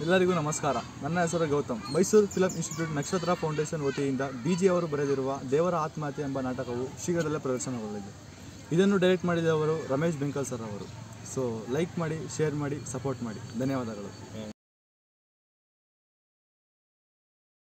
ಎಲ್ಲರಿಗೂ ನಮಸ್ಕಾರ. ನನ್ನ ಹೆಸರು Gautam. Mysuru film institute Nakshatra foundation ವತಿಯಿಂದ BG ಅವರು ಬರೆದಿರುವ ದೇವರ ಆತ್ಮಹತ್ಯೆ ಎಂಬ ನಾಟಕವು ಶೀಘ್ರದಲ್ಲೇ ಪ್ರದರ್ಶನಗೊಳ್ಳಲಿದೆ. ಇದನ್ನು ಡೈರೆಕ್ಟ್ ಮಾಡಿದವರು ರಮೇಶ್ ಬೆಂಕಲ್ ಸರ್ ಅವರು. ಸೊ ಲೈಕ್ ಮಾಡಿ, ಶೇರ್ ಮಾಡಿ, ಸಪೋರ್ಟ್ ಮಾಡಿ. ಧನ್ಯವಾದಗಳು.